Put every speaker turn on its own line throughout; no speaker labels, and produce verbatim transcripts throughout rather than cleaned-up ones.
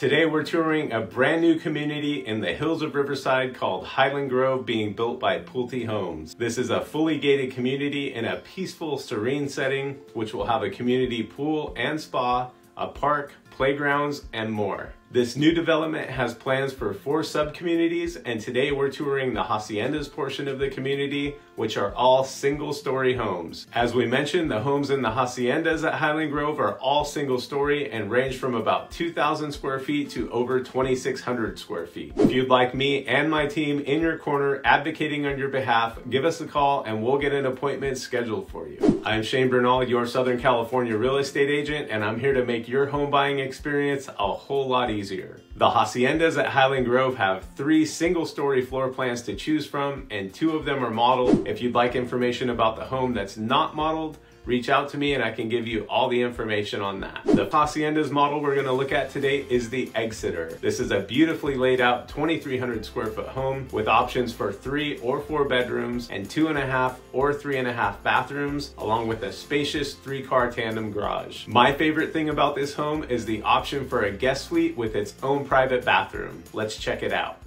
Today we're touring a brand new community in the hills of Riverside called Highland Grove, being built by Pulte Homes. This is a fully gated community in a peaceful, serene setting, which will have a community pool and spa, a park, playgrounds, and more. This new development has plans for four sub-communities, and today we're touring the Haciendas portion of the community, which are all single-story homes. As we mentioned, the homes in the Haciendas at Highland Grove are all single-story and range from about two thousand square feet to over twenty-six hundred square feet. If you'd like me and my team in your corner advocating on your behalf, give us a call and we'll get an appointment scheduled for you. I'm Shane Bernal, your Southern California real estate agent, and I'm here to make your home buying experience a whole lot easier. The Haciendas at Highland Grove have three single-story floor plans to choose from, and two of them are modeled. If you'd like information about the home that's not modeled, reach out to me and I can give you all the information on that. The Haciendas model we're going to look at today is the Exeter. This is a beautifully laid out twenty-three hundred square foot home with options for three or four bedrooms and two and a half or three and a half bathrooms, along with a spacious three car tandem garage. My favorite thing about this home is the option for a guest suite with its own private bathroom. Let's check it out.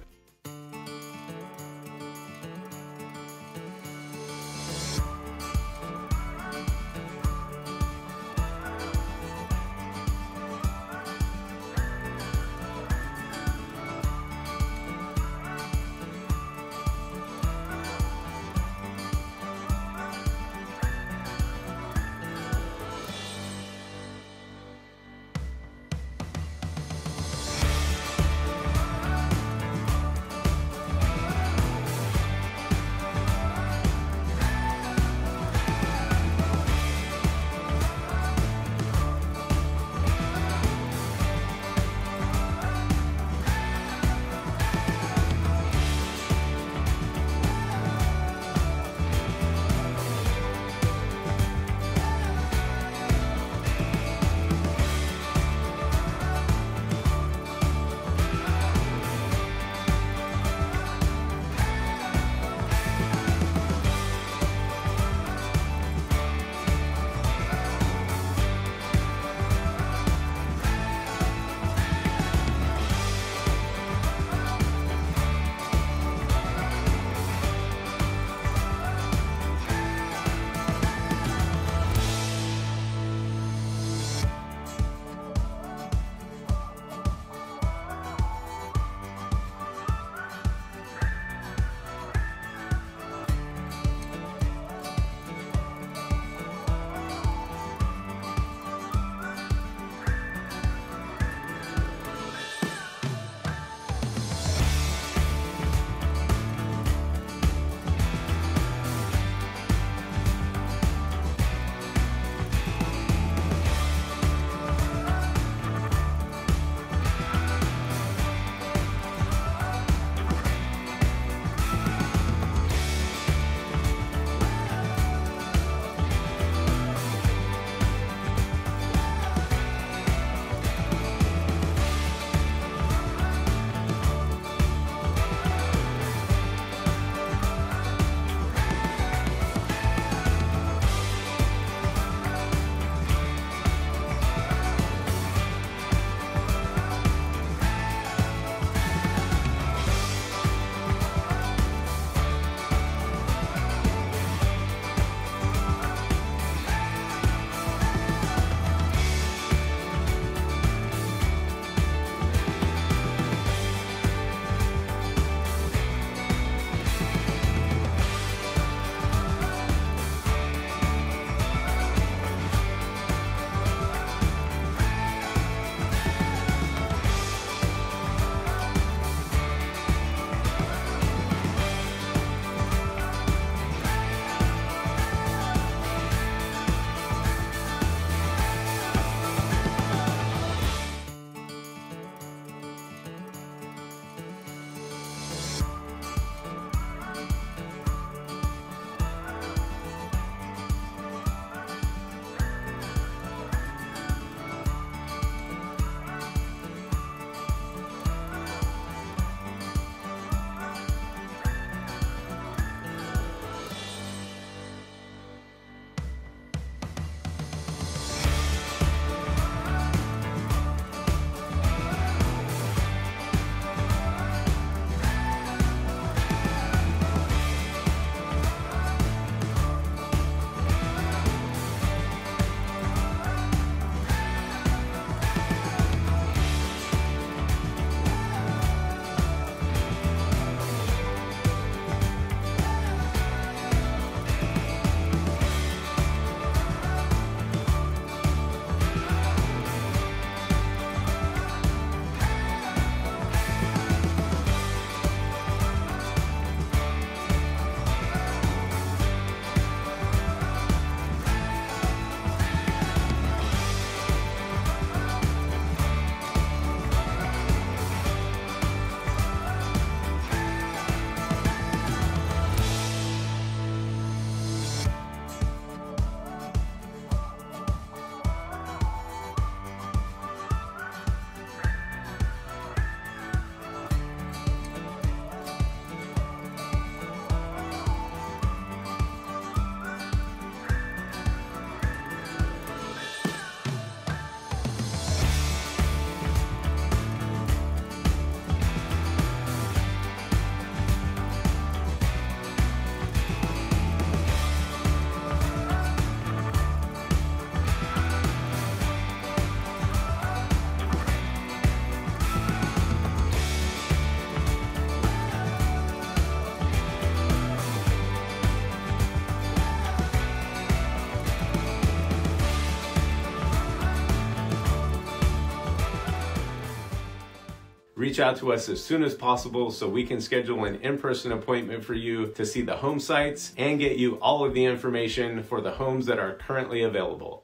reach out to us as soon as possible so we can schedule an in-person appointment for you to see the home sites and get you all of the information for the homes that are currently available.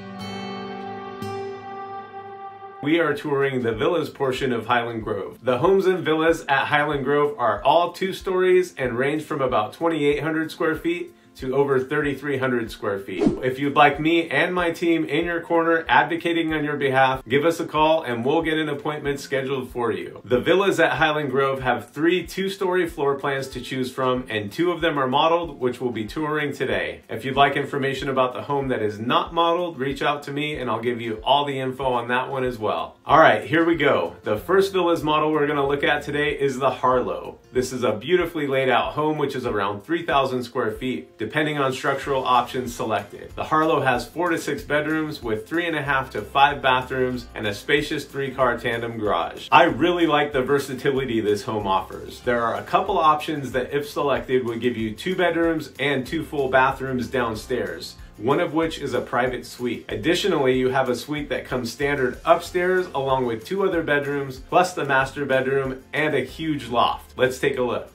We are touring the villas portion of Highland Grove. The homes and villas at Highland Grove are all two stories and range from about twenty-eight hundred square feet to over thirty-three hundred square feet. If you'd like me and my team in your corner advocating on your behalf, give us a call and we'll get an appointment scheduled for you. The villas at Highland Grove have three two-story floor plans to choose from, and two of them are modeled, which we'll be touring today. If you'd like information about the home that is not modeled, reach out to me and I'll give you all the info on that one as well. All right, here we go. The first villas model we're gonna look at today is the Harlow. This is a beautifully laid out home which is around three thousand square feet. Depending on structural options selected. The Harlow has four to six bedrooms with three and a half to five bathrooms and a spacious three-car tandem garage. I really like the versatility this home offers. There are a couple options that, if selected, would give you two bedrooms and two full bathrooms downstairs, one of which is a private suite. Additionally, you have a suite that comes standard upstairs along with two other bedrooms, plus the master bedroom and a huge loft. Let's take a look.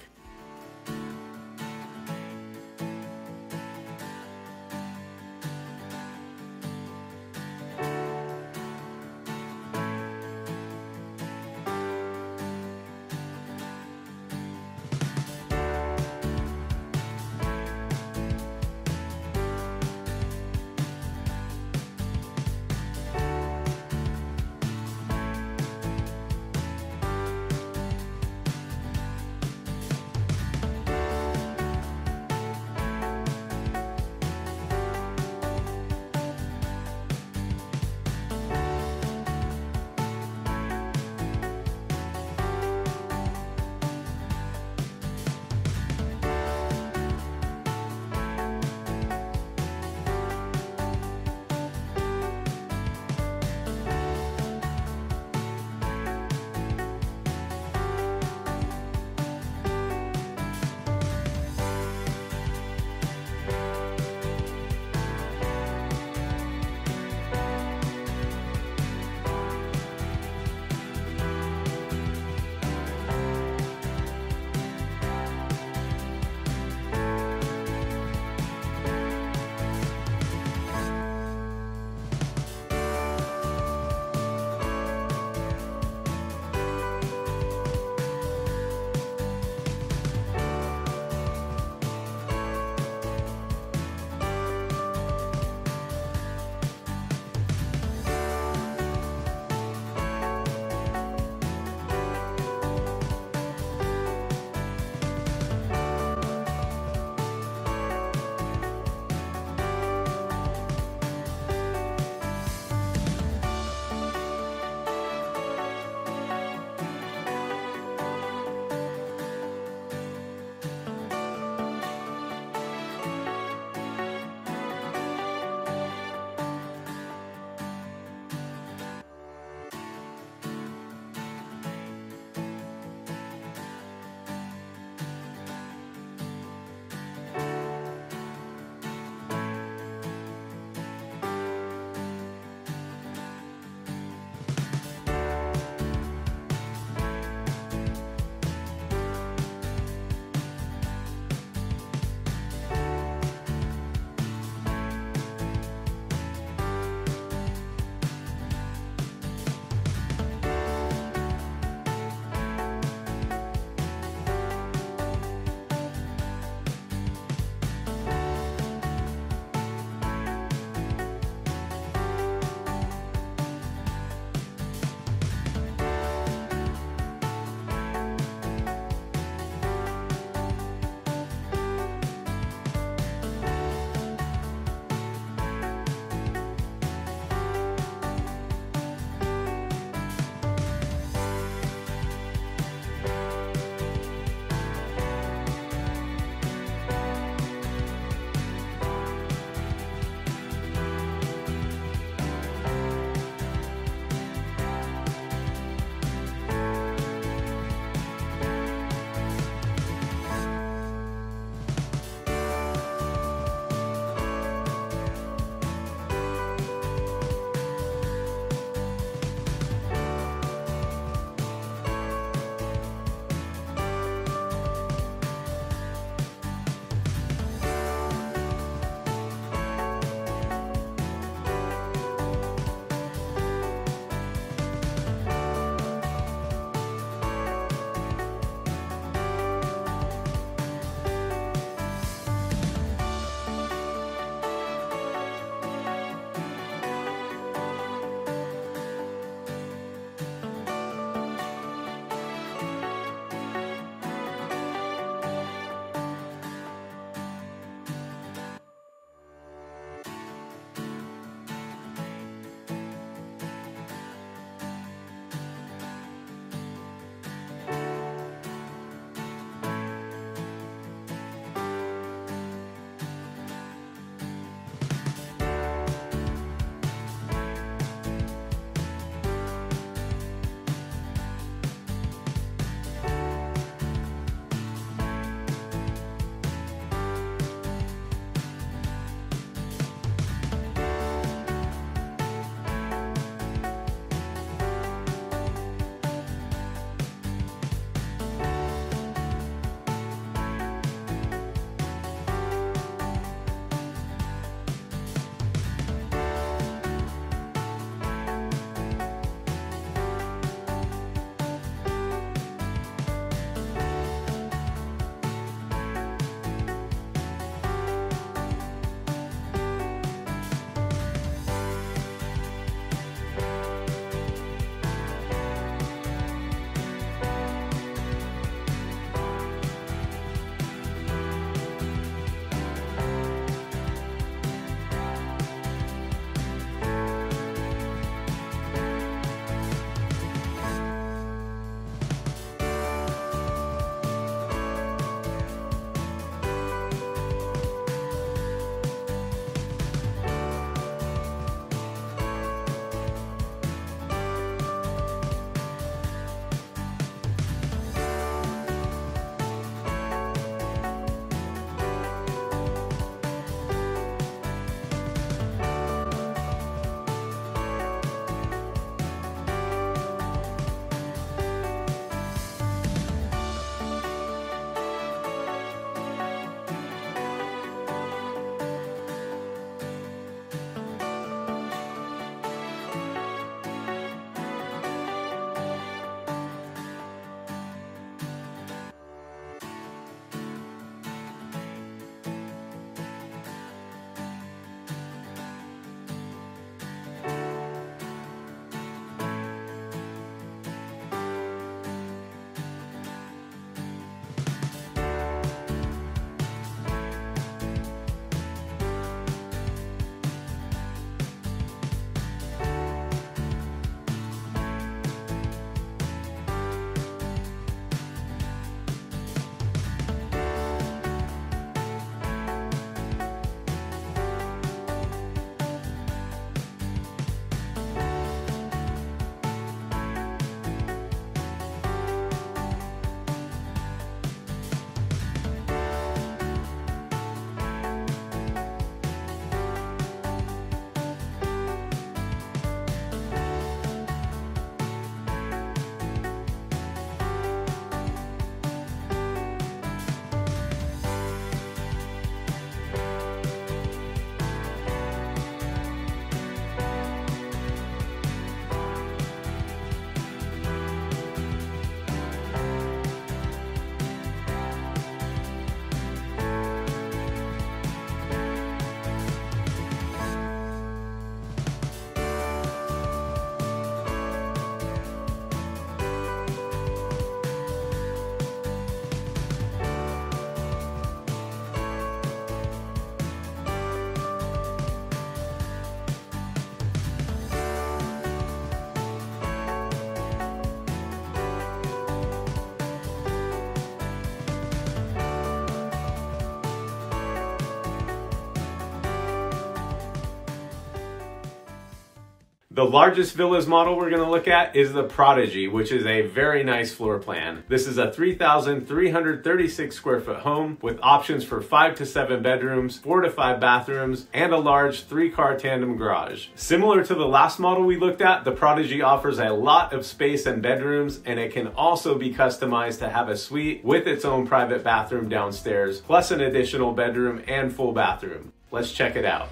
The largest villas model we're going to look at is the Prodigy, which is a very nice floor plan. This is a three thousand three hundred thirty-six square foot home with options for five to seven bedrooms, four to five bathrooms, and a large three-car tandem garage. Similar to the last model we looked at, the Prodigy offers a lot of space and bedrooms, and it can also be customized to have a suite with its own private bathroom downstairs, plus an additional bedroom and full bathroom. Let's check it out.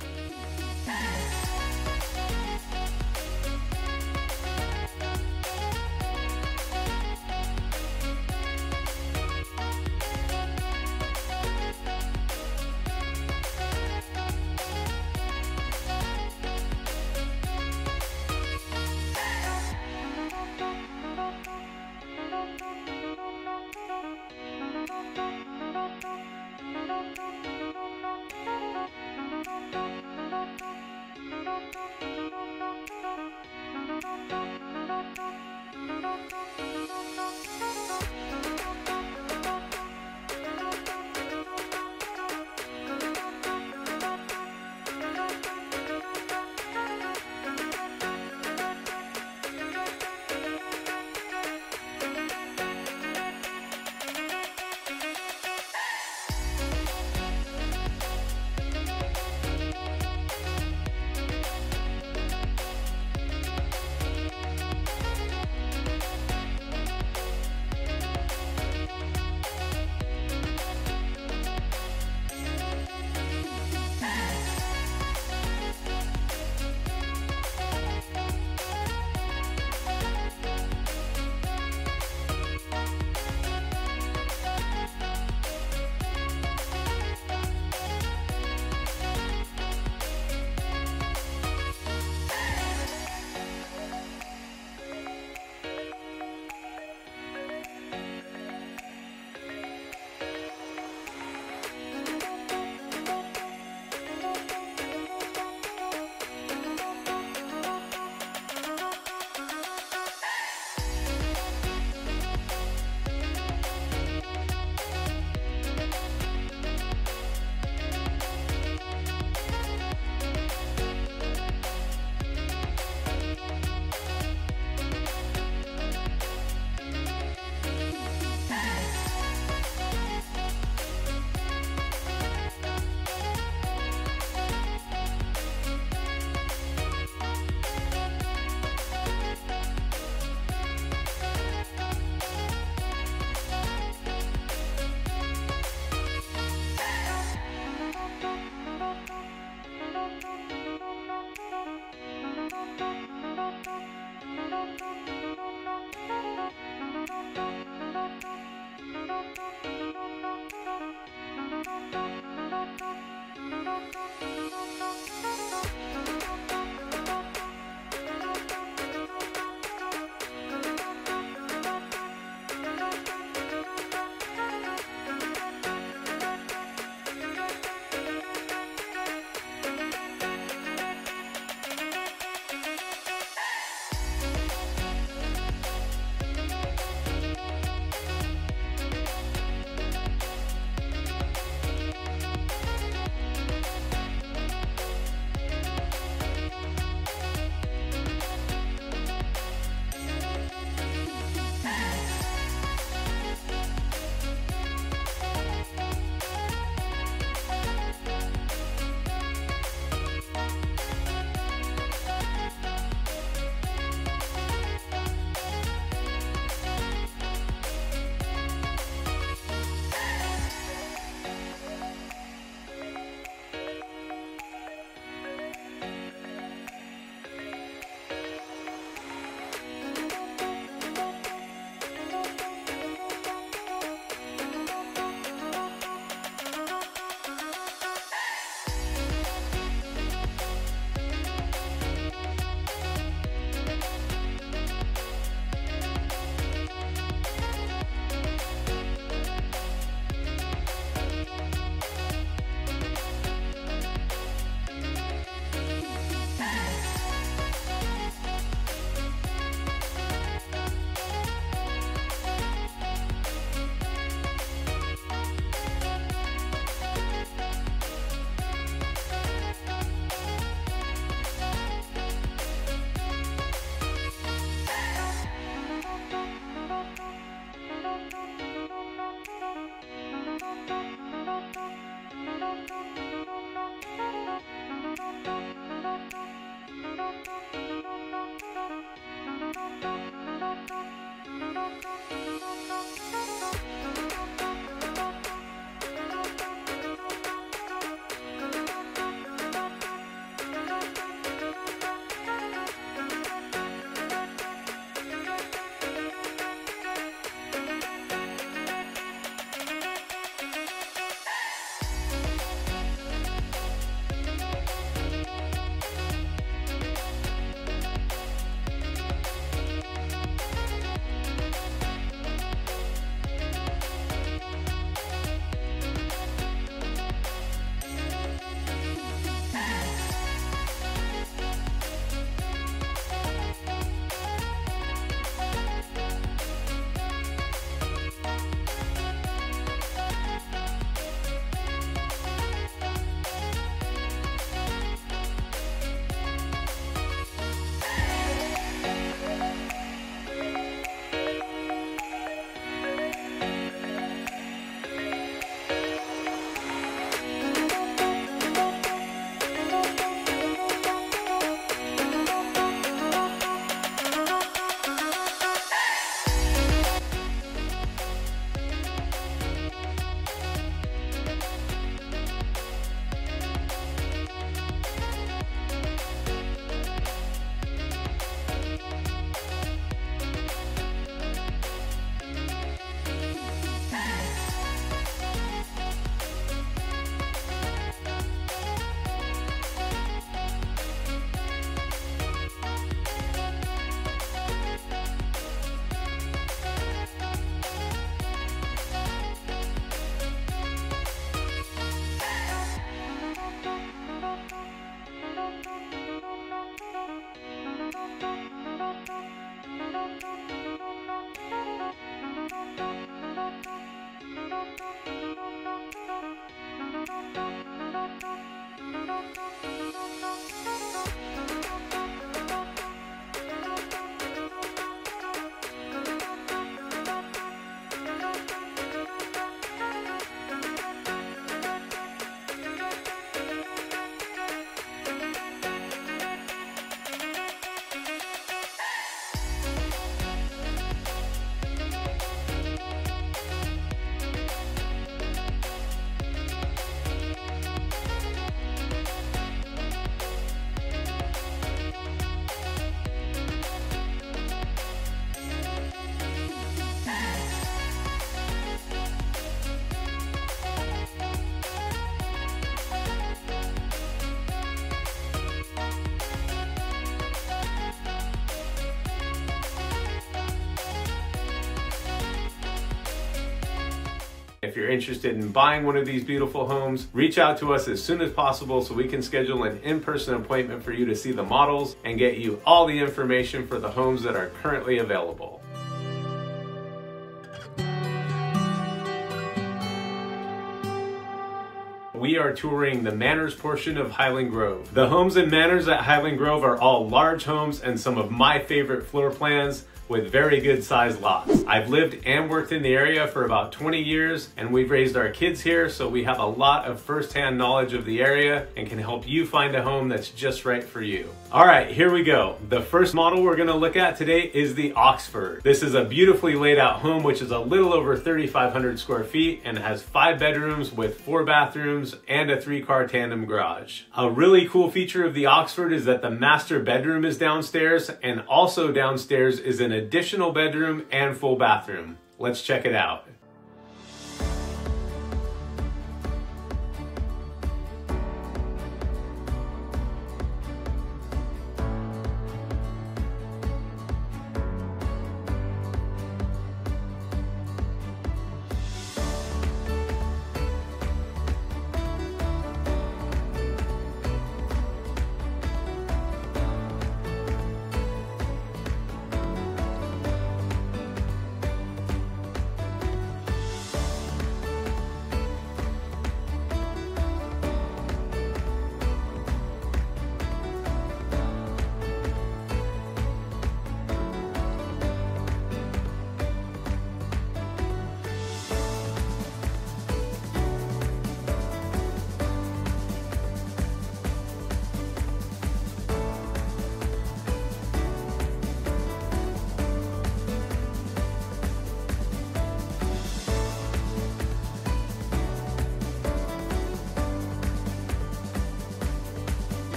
if you're interested in buying one of these beautiful homes, reach out to us as soon as possible so we can schedule an in-person appointment for you to see the models and get you all the information for the homes that are currently available. We are touring the Manors portion of Highland Grove. The homes in Manors at Highland Grove are all large homes and some of my favorite floor plans with very good sized lots. I've lived and worked in the area for about twenty years, and we've raised our kids here, so we have a lot of first-hand knowledge of the area and can help you find a home that's just right for you. All right, here we go. The first model we're gonna look at today is the Oxford. This is a beautifully laid out home which is a little over thirty-five hundred square feet and has five bedrooms with four bathrooms and a three-car tandem garage. A really cool feature of the Oxford is that the master bedroom is downstairs, and also downstairs is an additional bedroom and full bathroom. Let's check it out.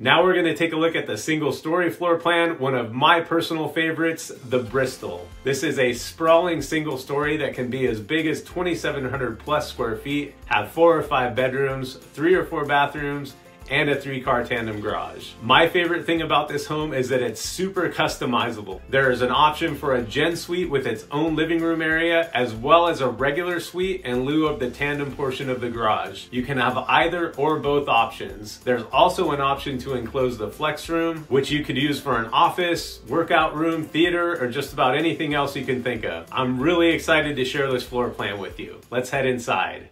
Now we're gonna take a look at the single story floor plan, one of my personal favorites, the Bristol. This is a sprawling single story that can be as big as twenty-seven hundred plus square feet, have four or five bedrooms, three or four bathrooms, and a three-car tandem garage. My favorite thing about this home is that it's super customizable. There is an option for a gen suite with its own living room area, as well as a regular suite in lieu of the tandem portion of the garage. You can have either or both options. There's also an option to enclose the flex room, which you could use for an office, workout room, theater, or just about anything else you can think of. I'm really excited to share this floor plan with you. Let's head inside.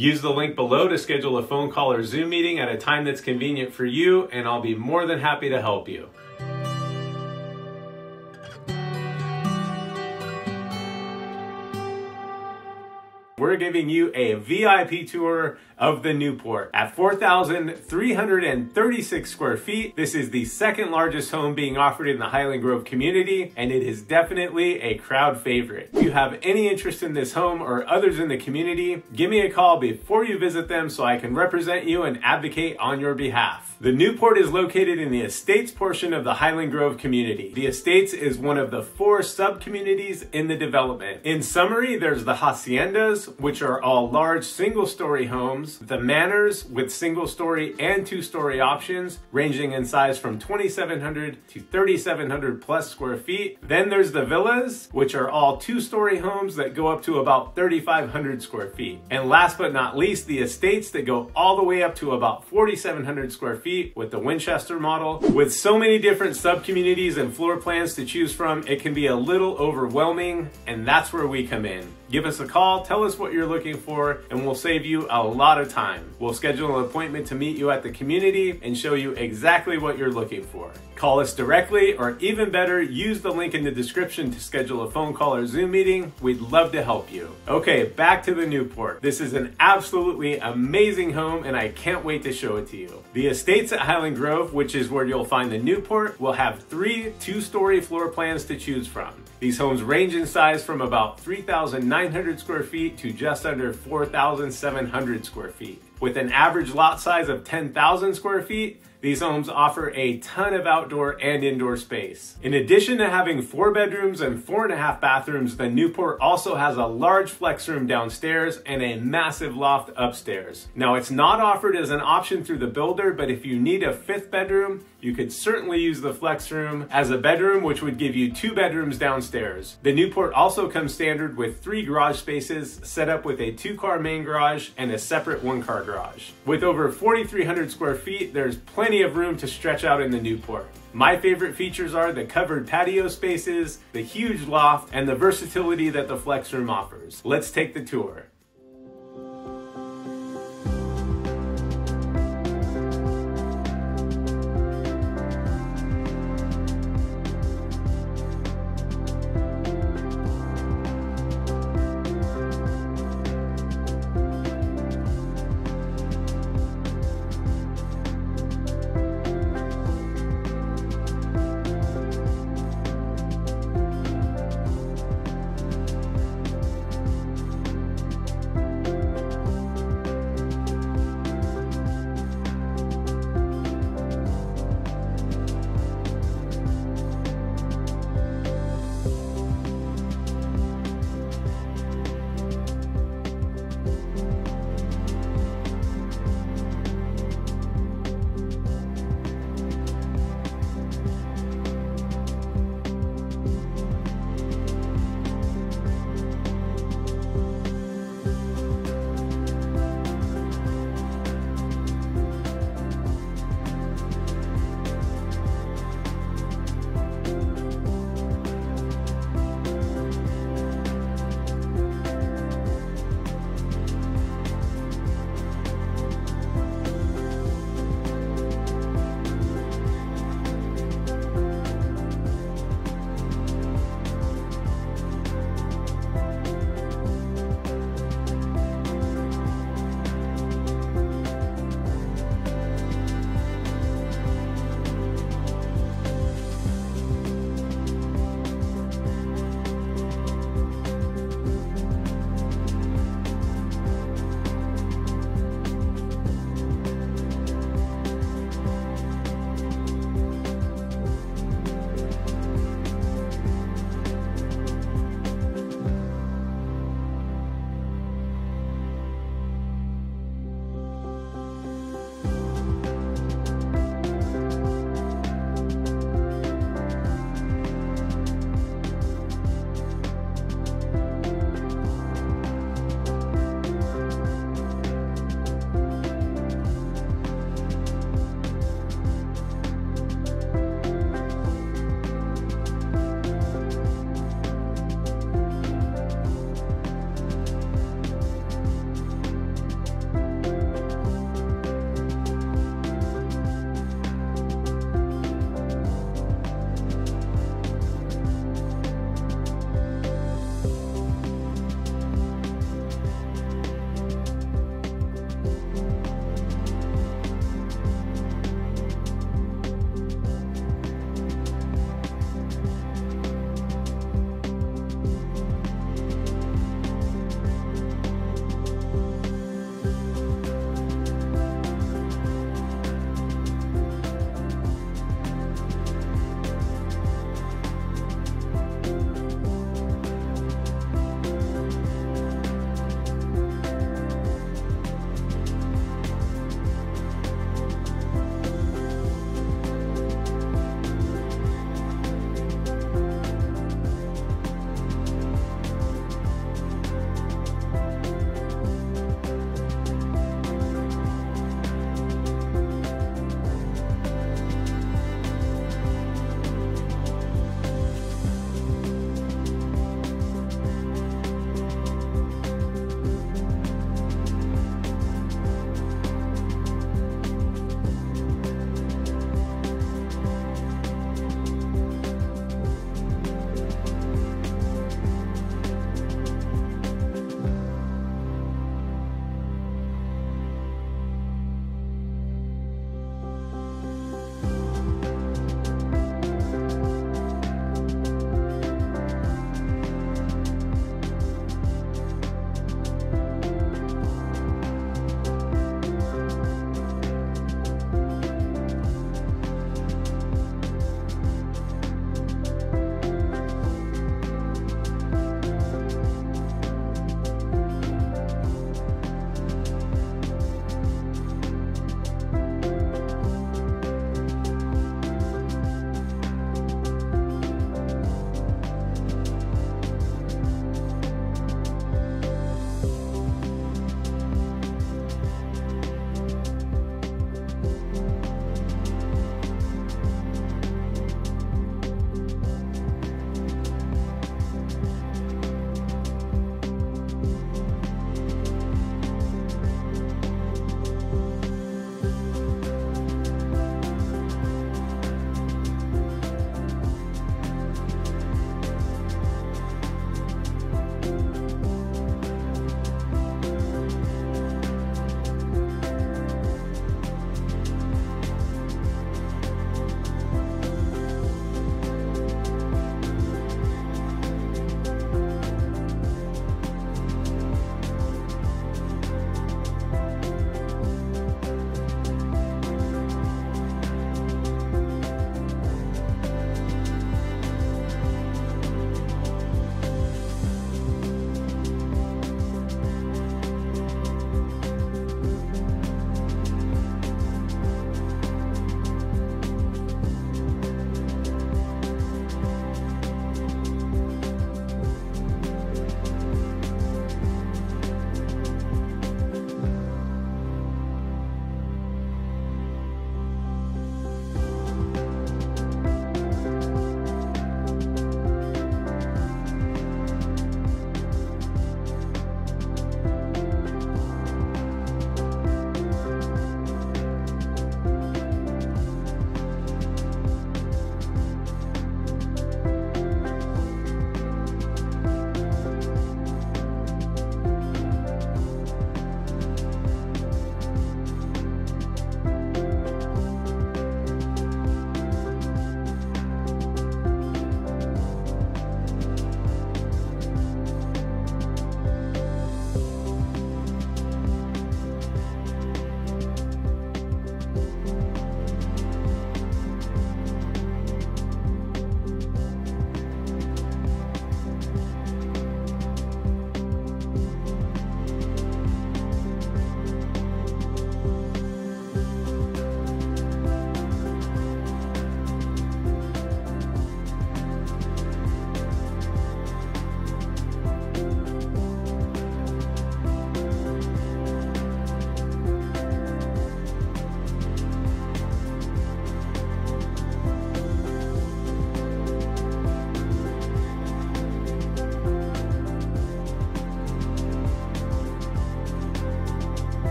Use the link below to schedule a phone call or Zoom meeting at a time that's convenient for you, and I'll be more than happy to help you. We're giving you a V I P tour of the Newport. At four thousand three hundred thirty-six square feet, this is the second largest home being offered in the Highland Grove community, and it is definitely a crowd favorite. If you have any interest in this home or others in the community, give me a call before you visit them so I can represent you and advocate on your behalf. The Newport is located in the Estates portion of the Highland Grove community. The Estates is one of the four sub-communities in the development. In summary, there's the Haciendas, which are all large single-story homes, the Manors with single-story and two-story options, ranging in size from twenty-seven hundred to thirty-seven hundred plus square feet. Then there's the villas, which are all two-story homes that go up to about thirty-five hundred square feet. And last but not least, the estates that go all the way up to about forty-seven hundred square feet with the Winchester model. With so many different sub-communities and floor plans to choose from, it can be a little overwhelming, and that's where we come in. Give us a call, tell us what you're looking for, and we'll save you a lot of time. We'll schedule an appointment to meet you at the community and show you exactly what you're looking for. Call us directly, or even better, use the link in the description to schedule a phone call or Zoom meeting. We'd love to help you. Okay, back to the Newport. This is an absolutely amazing home, and I can't wait to show it to you. The Estates at Highland Grove, which is where you'll find the Newport, will have three two-story floor plans to choose from. These homes range in size from about three thousand nine hundred square feet to just under four thousand seven hundred square feet. With an average lot size of ten thousand square feet, these homes offer a ton of outdoor and indoor space. In addition to having four bedrooms and four and a half bathrooms, the Newport also has a large flex room downstairs and a massive loft upstairs. Now, it's not offered as an option through the builder, but if you need a fifth bedroom, you could certainly use the flex room as a bedroom, which would give you two bedrooms downstairs. The Newport also comes standard with three garage spaces set up with a two-car main garage and a separate one-car garage. With over forty-three hundred square feet, there's plenty of room to stretch out in the Newport. My favorite features are the covered patio spaces, the huge loft, and the versatility that the flex room offers. Let's take the tour.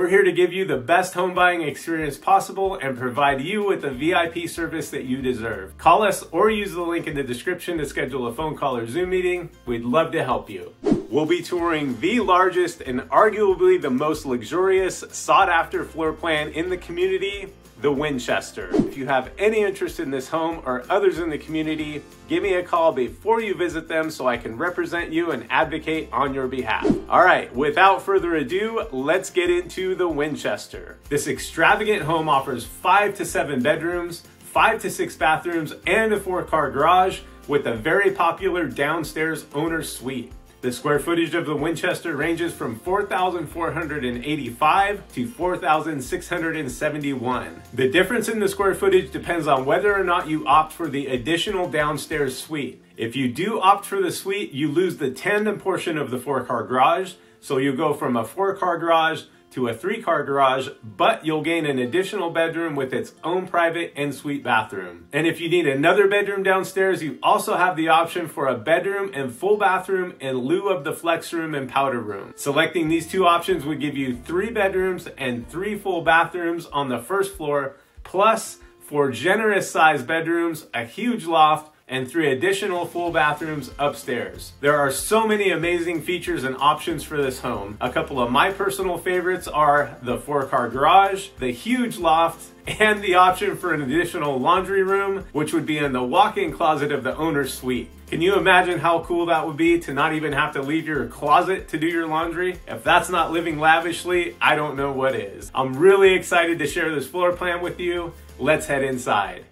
We're here to give you the best home buying experience possible and provide you with the V I P service that you deserve. Call us or use the link in the description to schedule a phone call or Zoom meeting. We'd love to help you. We'll be touring the largest and arguably the most luxurious, sought-after floor plan in the community, the Winchester. If you have any interest in this home or others in the community, give me a call before you visit them so I can represent you and advocate on your behalf. All right, without further ado, let's get into the Winchester. This extravagant home offers five to seven bedrooms, five to six bathrooms, and a four-car garage with a very popular downstairs owner's suite. The square footage of the Winchester ranges from four thousand four hundred eighty-five to four thousand six hundred seventy-one. The difference in the square footage depends on whether or not you opt for the additional downstairs suite. If you do opt for the suite, you lose the tandem portion of the four-car garage, so you go from a four-car garage to a three-car garage, but you'll gain an additional bedroom with its own private en suite bathroom. And if you need another bedroom downstairs, you also have the option for a bedroom and full bathroom in lieu of the flex room and powder room. Selecting these two options would give you three bedrooms and three full bathrooms on the first floor, plus four generous sized bedrooms, a huge loft, and three additional full bathrooms upstairs. There are so many amazing features and options for this home. A couple of my personal favorites are the four-car garage, the huge loft, and the option for an additional laundry room, which would be in the walk-in closet of the owner's suite. Can you imagine how cool that would be to not even have to leave your closet to do your laundry? If that's not living lavishly, I don't know what is. I'm really excited to share this floor plan with you. Let's head inside.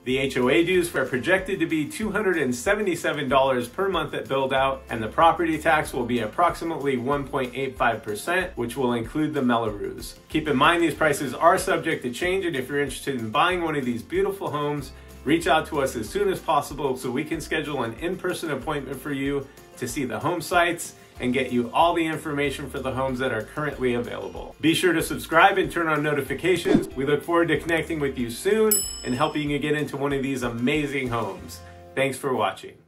The H O A dues are projected to be two hundred seventy-seven dollars per month at build out, and the property tax will be approximately one point eight five percent, which will include the Melloroos. Keep in mind these prices are subject to change, and if you're interested in buying one of these beautiful homes, reach out to us as soon as possible so we can schedule an in-person appointment for you to see the home sites and get you all the information for the homes that are currently available. Be sure to subscribe and turn on notifications. We look forward to connecting with you soon and helping you get into one of these amazing homes. Thanks for watching.